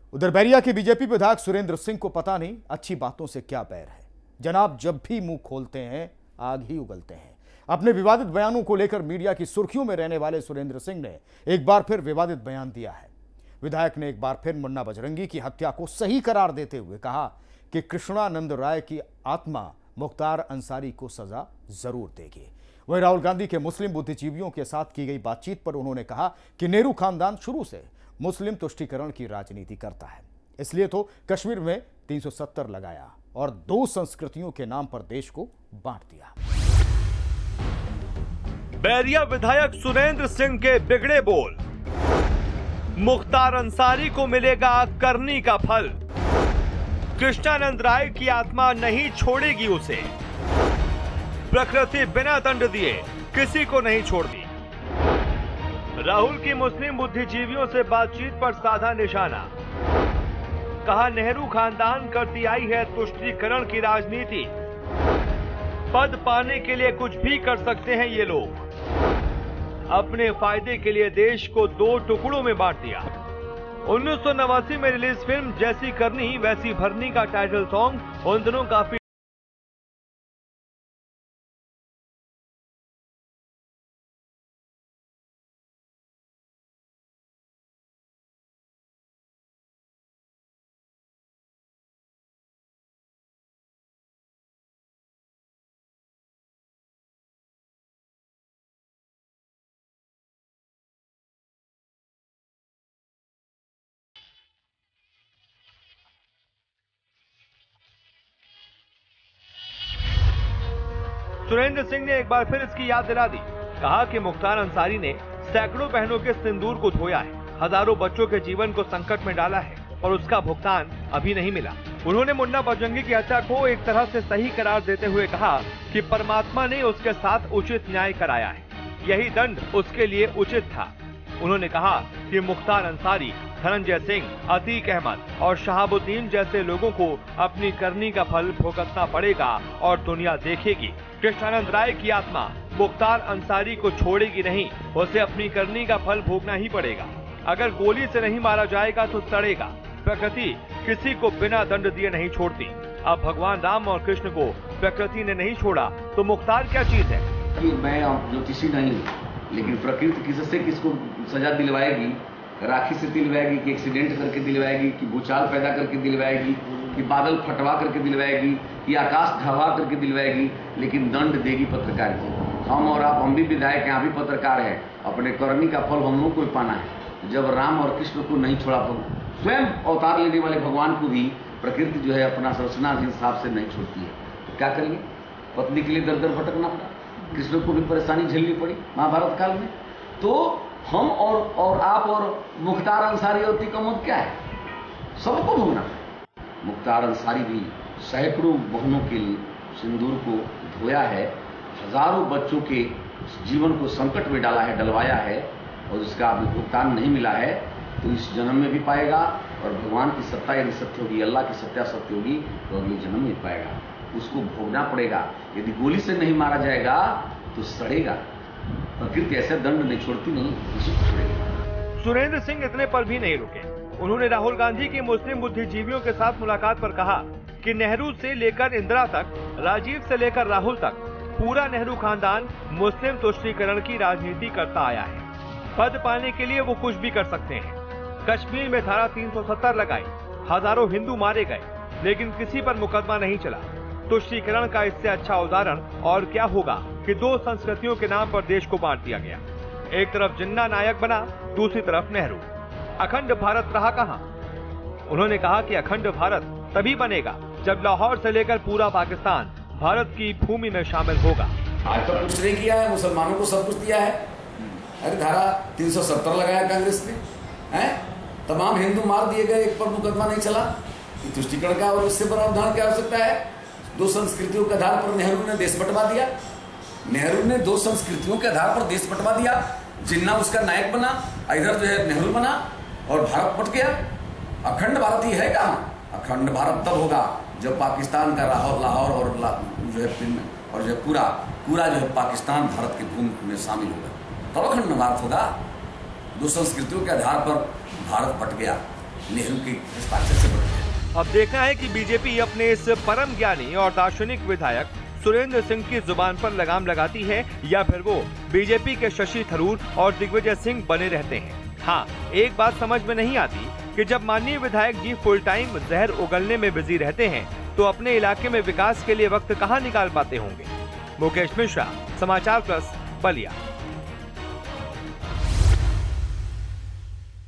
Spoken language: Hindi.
उधर बैरिया के बीजेपी विधायक सुरेंद्र सिंह को पता नहीं अच्छी बातों से क्या बैर है। जनाब जब भी मुंह खोलते हैं आग ही उगलते हैं। अपने विवादित बयानों को लेकर मीडिया की सुर्खियों में रहने वाले सुरेंद्र सिंह ने एक बार फिर विवादित बयान दिया है। विधायक ने एक बार फिर मुन्ना बजरंगी की हत्या को सही करार देते हुए कहा कि कृष्णानंद राय की आत्मा मुख्तार अंसारी को सजा जरूर देगी। वहीं राहुल गांधी के मुस्लिम बुद्धिजीवियों के साथ की गई बातचीत पर उन्होंने कहा कि नेहरू खानदान शुरू से मुस्लिम तुष्टीकरण की राजनीति करता है, इसलिए तो कश्मीर में 370 लगाया और 2 संस्कृतियों के नाम पर देश को बांट दिया। बैरिया विधायक सुरेंद्र सिंह के बिगड़े बोल। मुख्तार अंसारी को मिलेगा करनी का फल। कृष्णानंद राय की आत्मा नहीं छोड़ेगी उसे। प्रकृति बिना दंड दिए किसी को नहीं छोड़ती। राहुल की मुस्लिम बुद्धिजीवियों से बातचीत पर साधा निशाना। कहा नेहरू खानदान करती आई है तुष्टीकरण की राजनीति। पद पाने के लिए कुछ भी कर सकते हैं ये लोग। अपने फायदे के लिए देश को 2 टुकड़ों में बांट दिया। 1989 में रिलीज फिल्म जैसी करनी वैसी भरनी का टाइटल सॉन्ग उन दिनों काफी सुरेंद्र सिंह ने एक बार फिर इसकी याद दिला दी। कहा कि मुख्तार अंसारी ने सैकड़ों बहनों के सिंदूर को धोया है, हजारों बच्चों के जीवन को संकट में डाला है और उसका भुगतान अभी नहीं मिला। उन्होंने मुन्ना बजरंगी की हत्या को एक तरह से सही करार देते हुए कहा कि परमात्मा ने उसके साथ उचित न्याय कराया है, यही दंड उसके लिए उचित था। उन्होंने कहा कि मुख्तार अंसारी, धनंजय सिंह, अतीक अहमद और शहाबुद्दीन जैसे लोगों को अपनी करनी का फल भुगतना पड़ेगा और दुनिया देखेगी। कृष्णानंद राय की आत्मा मुख्तार अंसारी को छोड़ेगी नहीं, उसे अपनी करनी का फल भोगना ही पड़ेगा। अगर गोली से नहीं मारा जाएगा तो सड़ेगा। प्रकृति किसी को बिना दंड दिए नहीं छोड़ती। अब भगवान राम और कृष्ण को प्रकृति ने नहीं छोड़ा तो मुख्तार क्या चीज है? मैं ज्योतिषी नहीं, लेकिन प्रकृति किससे किसको सजा दिलवाएगी? राखी से दिलवाएगी कि एक्सीडेंट करके दिलवाएगी कि भूचाल पैदा करके दिलवाएगी कि बादल फटवा करके दिलवाएगी कि आकाश ढहवा करके दिलवाएगी, लेकिन दंड देगी पत्रकार की। हम और आप, हम भी विधायक हैं, आप भी पत्रकार हैं। अपने करनी का फल हम लोग को पाना है। जब राम और कृष्ण को नहीं छोड़ा, स्वयं अवतार लेने वाले भगवान को भी प्रकृति जो है अपना रचना हिसाब से नहीं छोड़ती है। तो क्या करेंगे? पत्नी के लिए दर दर भटकना पड़ा, कृष्ण को भी परेशानी झेलनी पड़ी महाभारत काल में। तो हम और आप और मुख्तार अंसारी और तिकमत क्या है? सबको भोगना है। मुख्तार अंसारी भी सैकड़ों बहनों के सिंदूर को धोया है, हजारों बच्चों के जीवन को संकट में डाला है, डलवाया है, और जिसका अभी भुगतान नहीं मिला है तो इस जन्म में भी पाएगा। और भगवान की सत्ता यदि सत्य होगी, अल्लाह की सत्या सत्य होगी तो अगले जन्म में पाएगा। उसको भोगना पड़ेगा। यदि गोली से नहीं मारा जाएगा तो सड़ेगा। प्रकृति ऐसे दंड नहीं छोड़ती, नहीं किसी को छोड़ेगी। सुरेंद्र सिंह इतने पर भी नहीं रुके। उन्होंने राहुल गांधी की मुस्लिम बुद्धिजीवियों के साथ मुलाकात पर कहा कि नेहरू से लेकर इंदिरा तक, राजीव से लेकर राहुल तक, पूरा नेहरू खानदान मुस्लिम तुष्टीकरण की राजनीति करता आया है। पद पाने के लिए वो कुछ भी कर सकते हैं। कश्मीर में धारा 370 लगाई, हजारों हिंदू मारे गए, लेकिन किसी पर मुकदमा नहीं चला। तुष्टीकरण का इससे अच्छा उदाहरण और क्या होगा कि 2 संस्कृतियों के नाम पर देश को बांट दिया गया। एक तरफ जिन्ना नायक बना, दूसरी तरफ नेहरू। अखंड भारत रहा कहां? उन्होंने कहा कि अखंड भारत तभी बनेगा जब लाहौर से लेकर पूरा पाकिस्तान भारत की भूमि में शामिल होगा। आज तक कुछ नहीं किया है, मुसलमानों को सब कुछ दिया है। अरे धारा 370 लगाया कांग्रेस ने, है? तमाम हिंदू मार दिए गए, एक पर मुकदमा नहीं चला। तुष्टीकरण का और इससे बड़ा उदाहरण क्या हो सकता है? 2 संस्कृतियों के आधार पर नेहरू ने देश बंटवा दिया। नेहरू ने 2 संस्कृतियों के आधार पर देश बंटवा दिया। जिन्ना उसका नायक बना, इधर जो है नेहरू बना और भारत बट गया। अखंड भारत ही है कहाँ? अखंड भारत तब होगा जब पाकिस्तान का लाहौर और जो है पूरा जो है पाकिस्तान भारत की भूमि में शामिल होगा, तब अखंड भारत होगा। 2 संस्कृतियों के आधार पर भारत बट गया। नेहरू के हस्ताक्षर से बढ़ गया। अब देखना है कि बीजेपी अपने इस परम ज्ञानी और दार्शनिक विधायक सुरेंद्र सिंह की जुबान पर लगाम लगाती है या फिर वो बीजेपी के शशि थरूर और दिग्विजय सिंह बने रहते हैं। हाँ, एक बात समझ में नहीं आती कि जब माननीय विधायक जी फुल टाइम जहर उगलने में बिजी रहते हैं तो अपने इलाके में विकास के लिए वक्त कहाँ निकाल पाते होंगे। मुकेश मिश्रा, समाचार प्लस, बलिया।